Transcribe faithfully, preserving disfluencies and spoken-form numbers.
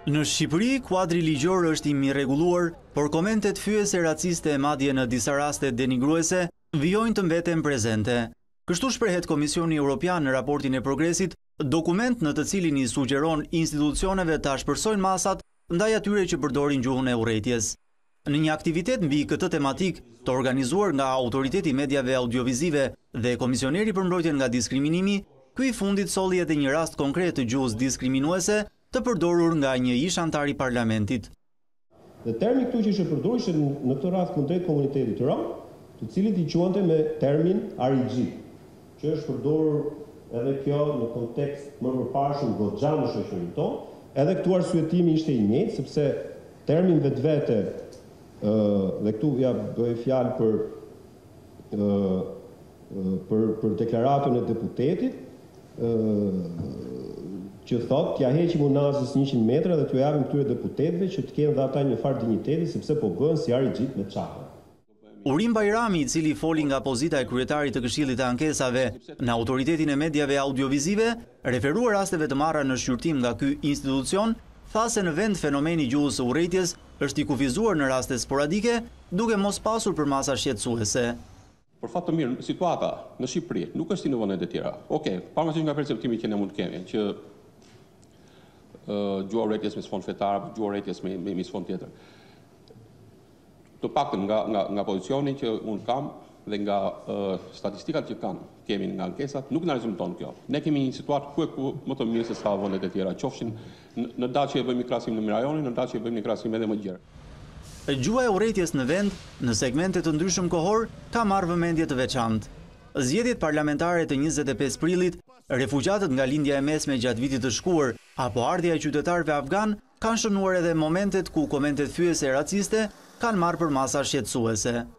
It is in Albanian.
Në Shqipëri, kuadri ligjor është i mirregulluar, por komentet fyese raciste e madje në disa raste denigruese vijojnë të mbeten prezente. Kështu shprehet Komisioni Evropian në raportin e progresit, dokument në të cilin i sugjeron institucioneve ta shpërsojnë masat ndaj atyre që përdorin gjuhën e urrejtjes. Në një aktivitet mbi këtë tematik të organizuar nga Autoriteti i Mediave Audiovizive dhe Komisioneri për mbrojtjen nga diskriminimi, ky i fundit solli edhe një rast konkret të gjuhës diskriminuese të përdorur nga një ish antar i parlamentit. Dhe termi këtu që ishte përdorur ishte në këtë rast kundrejt komunitetit rom, të cilit i quante me termin R I G, që është përdorur edhe kjo në kontekst më përparshëm goxha në shoqërinë tonë. Edhe këtu arsyetimi ishte i njëjtë, sepse termin vetvete ë dhe këtu ja bëj fjalë për ë për për deklaratën e deputetit ë që thot, t'ja heqim unazës njëqind metra dhe t'ju japim këtyre deputetëve që të kenë dhe ata një farë dinjiteti sepse po bëhen si R I G me çapa. Urim Bajrami, i cili foli nga pozita e kryetarit të Këshillit të Ankesave në Autoritetin e Mediave Audiovizive, referuar rasteve të marra në shqyrtim nga ky institucion, tha se në vend fenomeni gjuhës së urrejtjes është i kufizuar në raste sporadike, duke mos pasur për masa shqetësuese. Për fat të mirë, situata në Shqipëri nuk është si në vendet e tjera. Okej, pavarësisht nga perceptimi që ne mund të kemi, që Uh, gjuha urrejtjes me sfond fetar, gjuha urrejtjes me, me, me sfond tjetër. Të paktën nga, nga, nga pozicioni që unë kam dhe nga uh, statistikat që kanë, kemi nga ankesat, nuk në rezulton kjo. Ne kemi një situatë ku e ku më të mirë se sa vendet e tjera, qofshin në, në datë që e bëjmë një krahasim në rajonin, në datë që e bëjmë një krahasim edhe më gjerë. Gjuha e urrejtjes në vend, në segmente të ndryshëm kohor, ka marrë vëmendje të veçantë. Zgjedhjet parlamentare të njëzet e pesë prillit, refugjatët nga lindja e mesme gjatë vitit të shkuar, apo ardhja e qytetarëve afgan, kanë shënuar edhe momentet ku komentet fyese raciste kanë marrë për masa shqetësuese.